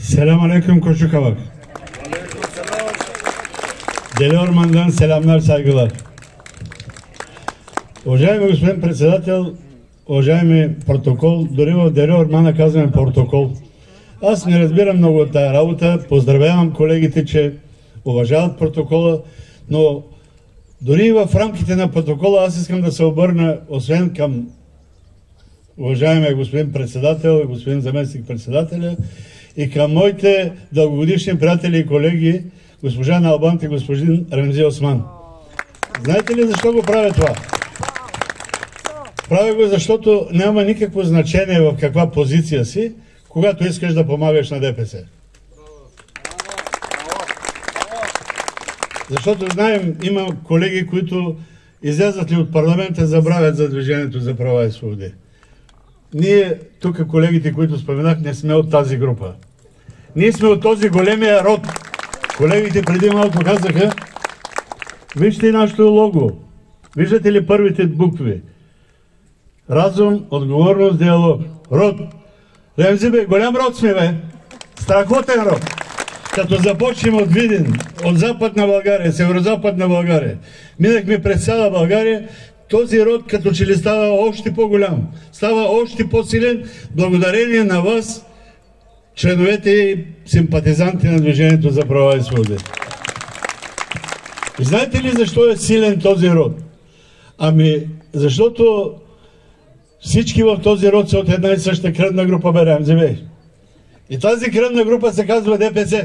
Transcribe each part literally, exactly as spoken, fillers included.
Selam aleyküm Koçu Kavak. Deli Orman'dan selamlar, saygılar. Уважаеми господин председател, уважаеми протокол, дори в Дели Ормана казваме протокол. Аз не разбирам много от тая работа, поздравявам колегите, че уважават протокола, но дори в рамките на протокола аз искам да се обърна, освен към уважаемия господин председател, господин заместник председателя, и към моите дългогодишни приятели и колеги, госпожа Налбант и господин Ремзи Осман. Знаете ли защо го правя това? Правя го, защото няма никакво значение в каква позиция си, когато искаш да помагаш на ДПС. Защото знаем, има колеги, които излязат ли от парламента, забравят за Движението за права и свободи. Ние, тук колегите, които споменах, не сме от тази група. Ние сме от този големия род. Колегите преди малко казаха, вижте нашето лого. Виждате ли първите букви? Разум, отговорност, диалог. Род. Ремзи, бе, голям род сме, бе. Страхотен род. Като започнем от Видин, от Западна България, Северозападна България, минахме през цяла България, този род като че ли става още по-голям, става още по-силен, благодарение на вас, членовете и симпатизанти на Движението за права и свободи. И знаете ли защо е силен този род? Ами, защото всички в този род са от една и съща кръвна група, бе, Ремзи, бе. И тази кръвна група се казва ДПС.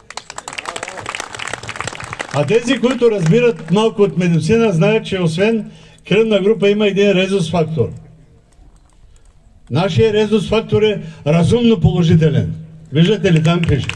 А тези, които разбират малко от медицина, знаят, че освен кръвна група има един резус фактор. Нашия резус фактор е разумно положителен. Виждате ли, там пише.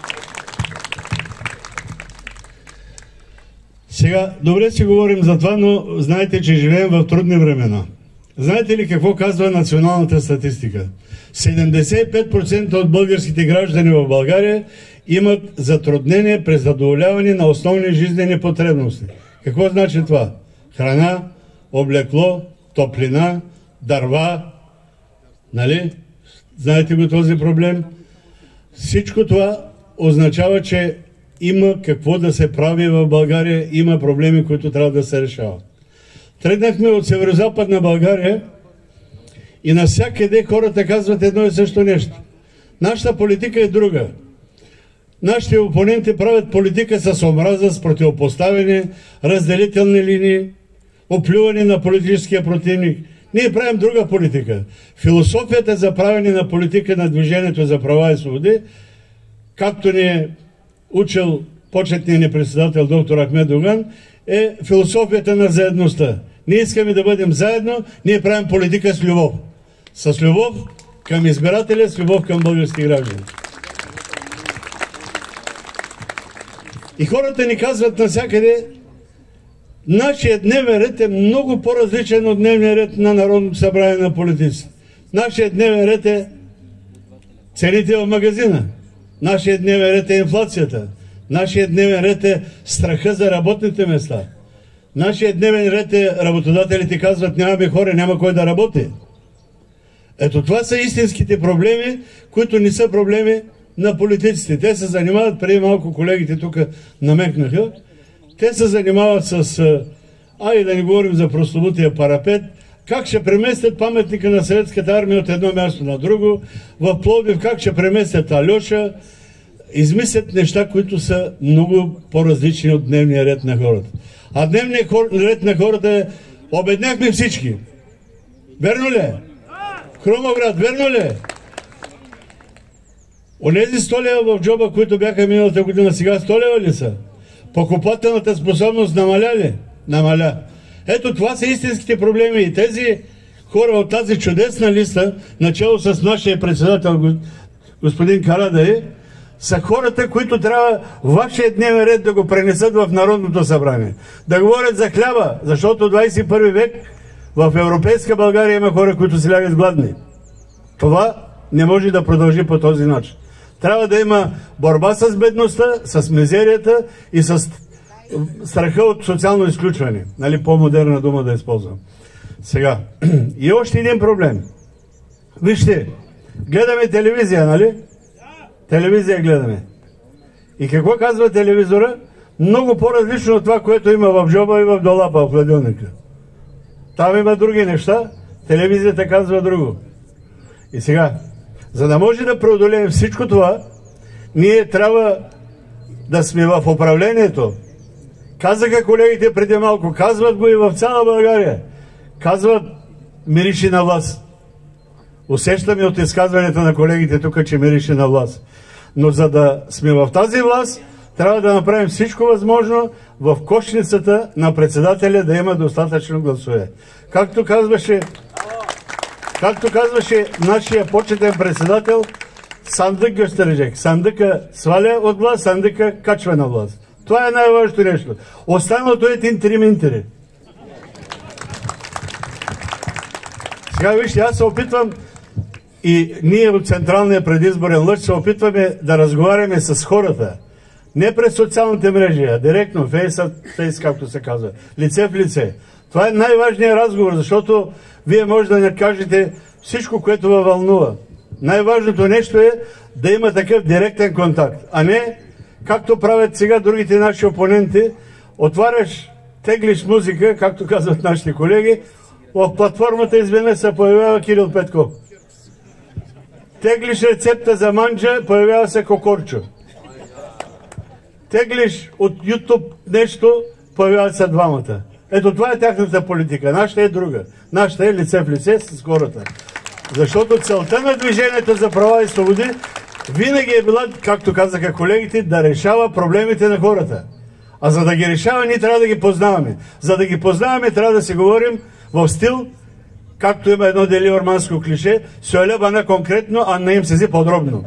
Сега, добре си говорим за това, но знаете, че живеем в трудни времена. Знаете ли какво казва националната статистика? седемдесет и пет процента от българските граждани в България имат затруднение при задоволяване на основни жизнени потребности. Какво значи това? Храна, облекло, топлина, дърва, нали? Знаете го този проблем? Всичко това означава, че има какво да се прави в България, има проблеми, които трябва да се решават. Тръгнахме от Северозападна България и навсякъде хората казват едно и също нещо. Нашата политика е друга. Нашите опоненти правят политика с омраза, с противопоставяне, разделителни линии, оплюване на политическия противник. Ние правим друга политика. Философията за правене на политика на Движението за права и свободи, както ни е учил почетният ни председател доктор Ахмед Доган, е философията на заедността. Ние искаме да бъдем заедно, ние правим политика с любов. С любов към избирателя, с любов към български граждани. И хората ни казват навсякъде, нашият дневен ред е много по-различен от дневния ред на Народното събрание на политиците. Нашият дневен ред е цените в магазина. Нашият дневен ред е инфлацията. Нашият дневен ред е страха за работните места. Нашият дневен ред е работодателите казват, нямаме хора, няма кой да работи. Ето това са истинските проблеми, които не са проблеми на политиците. Те се занимават, преди малко колегите тук намекнаха, те се занимават с, айде да не говорим за прословутия парапет, как ще преместят паметника на Съветската армия от едно място на друго, в Пловдив как ще преместят Алеша, измислят неща, които са много по-различни от дневния ред на хората. А дневният ред на хората е обедняхме всички. Верно ли е? Хромоград, верно ли е? Онези сто лева в джоба, които бяха миналата година, сега сто лева ли са? Покупателната способност намаля ли? Намаля. Ето това са истинските проблеми и тези хора от тази чудесна листа, начало с нашия председател господин Карадайъ, са хората, които трябва вашия дневен ред да го пренесат в Народното събрание. Да говорят за хляба, защото в двадесет и първи век в европейска България има хора, които се лягат гладни. Това не може да продължи по този начин. Трябва да има борба с бедността, с мизерията и с страха от социално изключване. Нали, по-модерна дума да използвам. Сега, и още един проблем. Вижте, гледаме телевизия, нали? Телевизия гледаме. И какво казва телевизора? Много по-различно от това, което има в джоба и в долапа, в хладилника. Там има други неща, телевизията казва друго. И сега, за да може да преодолеем всичко това, ние трябва да сме в управлението. Казаха колегите преди малко, казват го и в цяла България. Казват, мирише на власт. Усещаме от изказването на колегите тук, че мирише на власт. Но за да сме в тази власт, трябва да направим всичко възможно в кошницата на председателя да има достатъчно гласове. Както казваше, както казваше нашия почетен председател, Сандък Гъстережек. Сандъка сваля от власт, Сандъка качва на власт. Това е най-важното нещо. Останалото е тинтери-минтери. Сега вижте, аз се опитвам и ние от Централния предизборен лъч се опитваме да разговаряме с хората. Не през социалните мрежи, а директно, фейс, фейс, както се казва, лице в лице. Това е най-важният разговор, защото вие може да не кажете всичко, което във вълнува. Най-важното нещо е да има такъв директен контакт, а не както правят сега другите наши опоненти, отваряш, теглиш музика, както казват нашите колеги, в платформата изведнъж се появява Кирил Петков. Теглиш рецепта за манджа, появява се Кокорчо. Теглиш от YouTube нещо, появяват се двамата. Ето това е тяхната политика. Нашата е друга. Нашата е лице в лице с хората. Защото целта на Движението за права и свободи винаги е била, както казаха колегите, да решава проблемите на хората. А за да ги решава, ние трябва да ги познаваме. За да ги познаваме, трябва да си говорим в стил, както има едно делиорманско клише, söyle bana конкретно, anlayayım sizi подробно.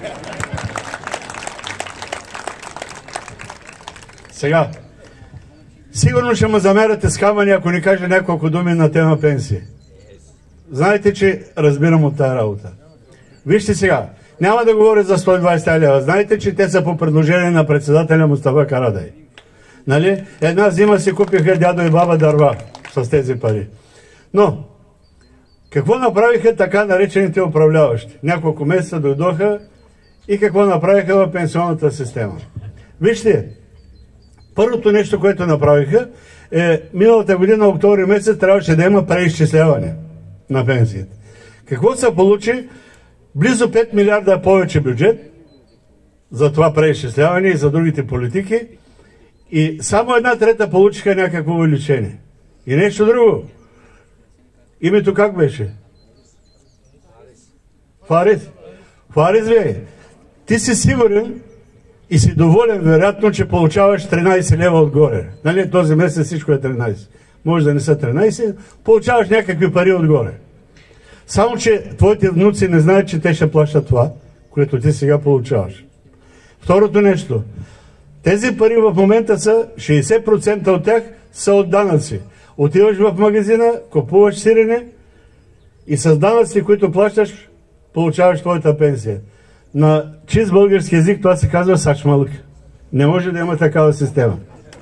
Сега, сигурно ще ме замерате с камъни, ако ни каже няколко думи на тема пенсии. Знаете, че разбирам от тая работа. Вижте сега, няма да говоря за сто и двайсет лева. Знаете, че те са по предложение на председателя Мустафа Карадай. Нали? Една зима си купиха дядо и баба дърва с тези пари. Но, какво направиха така наречените управляващи? Няколко месеца дойдоха и какво направиха в пенсионната система. Вижте, първото нещо, което направиха е миналата година, октомври месец, трябваше да има преизчисляване на пенсиите. Какво се получи? Близо пет милиарда повече бюджет за това преизчисляване и за другите политики и само една трета получиха някакво увеличение. И нещо друго. Името как беше? Фарис. Фарис, бе, ти си сигурен и си доволен, вероятно, че получаваш тринайсет лева отгоре. Нали, този месец всичко е тринайсет. Може да не са тринайсет, получаваш някакви пари отгоре. Само, че твоите внуци не знаят, че те ще плащат това, което ти сега получаваш. Второто нещо. Тези пари в момента са, шейсет процента от тях са от данъци. Отиваш в магазина, купуваш сирене и с данъци, които плащаш, получаваш твоята пенсия. На чист български език това се казва сачмалък. Не може да има такава система.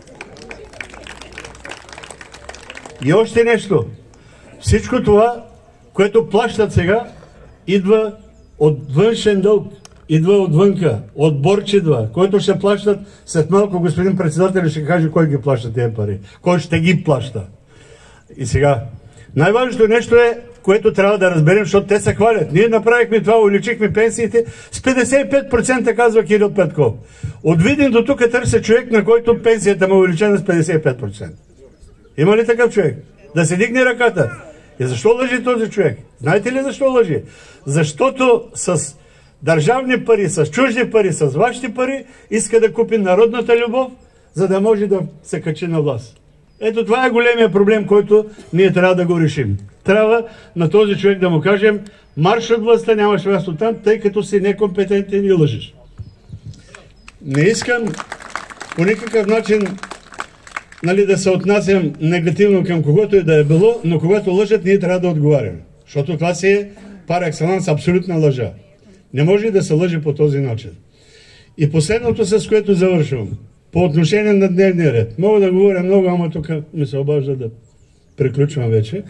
И още нещо. Всичко това, което плащат сега, идва от външен дълг. Идва отвънка. От борч идва. Който ще плащат, след малко господин председател ще каже кой ги плаща тези пари. Кой ще ги плаща. И сега, най-важното нещо е, което трябва да разберем, защото те се хвалят. Ние направихме това, увеличихме пенсиите с петдесет и пет процента, казва Кирил Петков. От Видин до тук търся човек, на който пенсията му е увеличена с петдесет и пет процента. Има ли такъв човек? Да се дигне ръката. И защо лъжи този човек? Знаете ли защо лъжи? Защото с държавни пари, с чужди пари, с вашите пари, иска да купи народната любов, за да може да се качи на власт. Ето това е големия проблем, който ние трябва да го решим. Трябва на този човек да му кажем, марш от властта, нямаш място там, тъй като си некомпетентен и лъжиш. Не искам по никакъв начин, нали, да се отнасям негативно към когото и да е било, но когато лъжат, ние трябва да отговаряме. Защото това си е пар екселанс абсолютна лъжа. Не може да се лъжи по този начин. И последното, с което завършвам, по отношение на дневния ред. Мога да говоря много, ама тук ми се обажда да приключвам вече.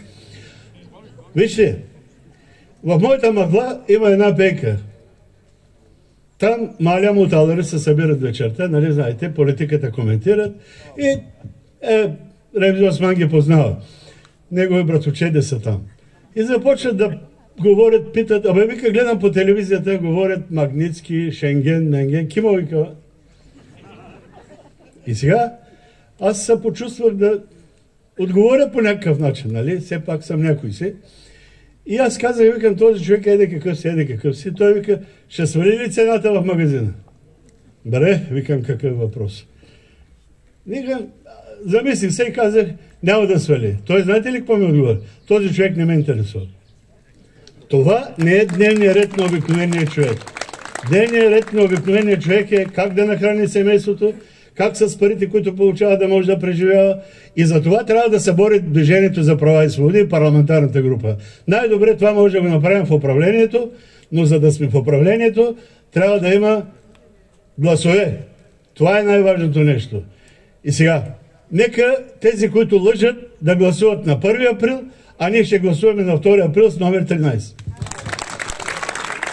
Вижте, в моята махла има една пейка. Там маля муталъри се събират вечерта, нали знаете, политиката коментират и е, Ремзи Осман ги познава. Негови братовчеди са там. И започват да говорят, питат, абе вика, гледам по телевизията, говорят Магнитски, Шенген, Менген, кима вика. И сега аз се почувствах да отговоря по някакъв начин, нали? Все пак съм някой си. И аз казах, викам, този човек еде какъв си, еде какъв си. Той вика, ще свали ли цената в магазина? Бре, викам, какъв въпрос. Викам, замислих се и казах, няма да свали. Той знаете ли какво ми отговори? Този човек не ме интересува. Това не е дневният ред на обикновения човек. Дневният ред на обикновения човек е как да нахрани семейството, как с парите, които получава, да може да преживява. И за това трябва да се бори Движението за права и свободи и парламентарната група. Най-добре това може да го направим в управлението, но за да сме в управлението, трябва да има гласове. Това е най-важното нещо. И сега, нека тези, които лъжат, да гласуват на първи април, а ние ще гласуваме на втори април с номер тринайсет.